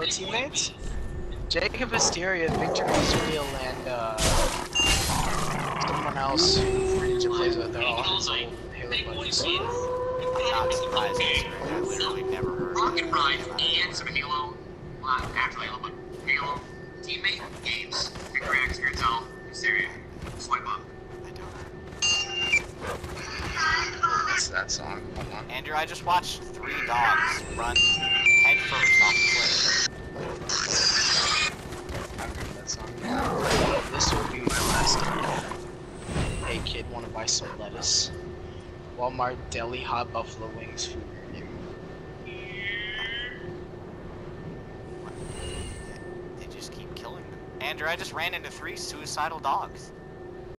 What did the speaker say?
Halo teammates. Jacob Asteria, Victor Israel, and someone else who Ninja plays with. They're all his old Halo buddies. Not surprising, I literally never heard Rocket Ride and some Halo, well, not actually Halo, but Halo teammate games. Pick your axe, yourself, Hysteria. Swipe up. I don't What's that song? Hold on. Andrew, I just watched 3 dogs run headfirst off the cliff. I remember that song. This will be my last time. Hey kid, wanna buy some lettuce? Walmart deli hot buffalo wings food. They just keep killing them. Andrew, I just ran into 3 suicidal dogs.